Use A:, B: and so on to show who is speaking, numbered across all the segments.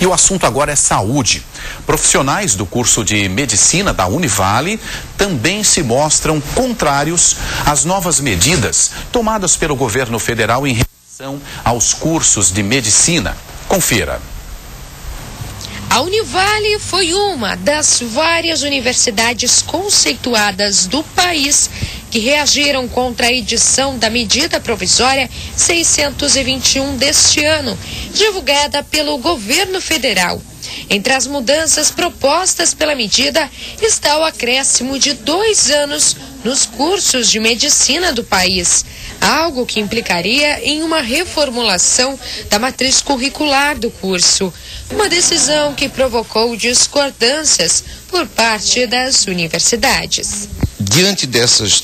A: E o assunto agora é saúde. Profissionais do curso de medicina da Univale também se mostram contrários às novas medidas tomadas pelo governo federal em relação aos cursos de medicina. Confira.
B: A Univale foi uma das várias universidades conceituadas do país que reagiram contra a edição da medida provisória 621 deste ano, divulgada pelo governo federal. Entre as mudanças propostas pela medida está o acréscimo de 2 anos nos cursos de medicina do país, algo que implicaria em uma reformulação da matriz curricular do curso. Uma decisão que provocou discordâncias por parte das universidades.
C: Diante dessas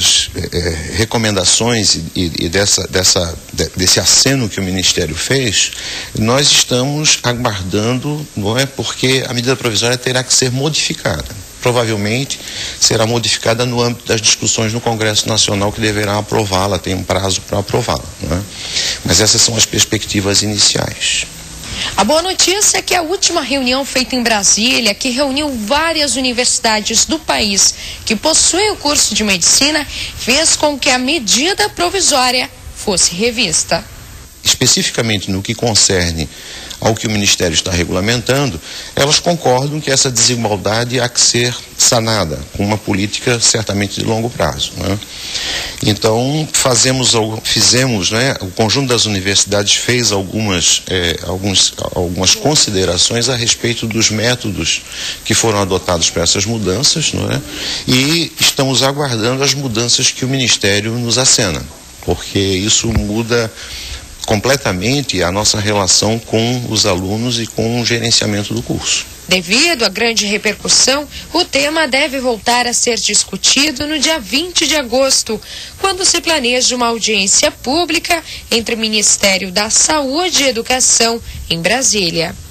C: recomendações e desse aceno que o Ministério fez, nós estamos aguardando, não é, porque a medida provisória terá que ser modificada. Provavelmente será modificada no âmbito das discussões no Congresso Nacional, que deverá aprová-la, tem um prazo para aprová-la, não é? Mas essas são as perspectivas iniciais.
B: A boa notícia é que a última reunião feita em Brasília, que reuniu várias universidades do país que possuem o curso de medicina, fez com que a medida provisória fosse revista.
C: Especificamente no que concerne ao que o Ministério está regulamentando, elas concordam que essa desigualdade há que ser sanada, com uma política certamente de longo prazo, né? Então, fizemos, né, o conjunto das universidades fez algumas considerações a respeito dos métodos que foram adotados para essas mudanças, não é? E estamos aguardando as mudanças que o Ministério nos acena, porque isso muda completamente a nossa relação com os alunos e com o gerenciamento do curso.
B: Devido à grande repercussão, o tema deve voltar a ser discutido no dia 20 de agosto, quando se planeja uma audiência pública entre o Ministério da Saúde e Educação em Brasília.